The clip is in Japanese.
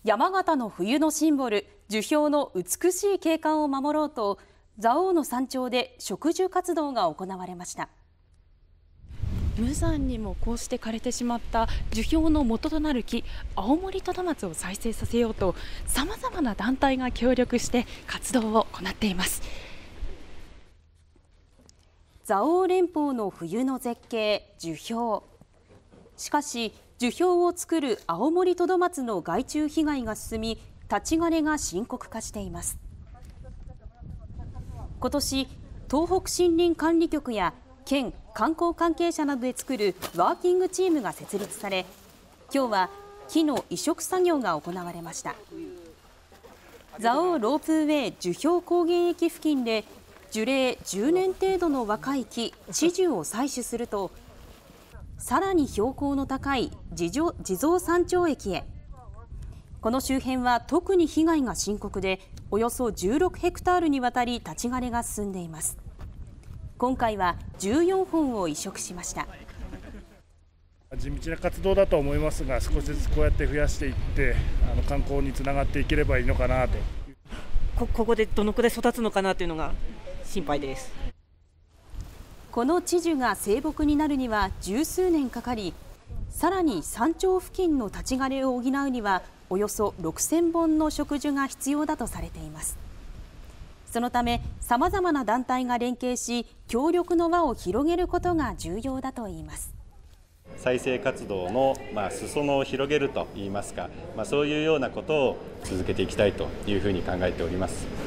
山形の冬のシンボル、樹氷の美しい景観を守ろうと、蔵王の山頂で植樹活動が行われました。 無残にもこうして枯れてしまった樹氷の元となる木、青森トドマツを再生させようと、さまざまな団体が協力して活動を行っています。 蔵王連峰の冬の絶景、樹氷。しかし、樹氷を作る青森トドマツの害虫被害が進み、立ち枯れが深刻化しています。今年、東北森林管理局や県観光関係者などで作るワーキングチームが設立され、今日は木の移植作業が行われました。蔵王ロープウェイ樹氷高原駅付近で樹齢10年程度の若い木、知樹を採取すると、さらに標高の高い地蔵山頂駅へ。この周辺は特に被害が深刻で、およそ16ヘクタールにわたり立ち枯れが進んでいます。今回は14本を移植しました。 地道な活動だと思いますが、少しずつこうやって増やしていって観光につながっていければいいのかなと。 ここでどのくらい育つのかなというのが心配です。 この知樹が成木になるには十数年かかり、さらに山頂付近の立ち枯れを補うにはおよそ6000本の植樹が必要だとされています。そのため、さまざまな団体が連携し、協力の輪を広げることが重要だといいます。 再生活動の裾野を広げるといいますか、そういうようなことを続けていきたいというふうに考えております。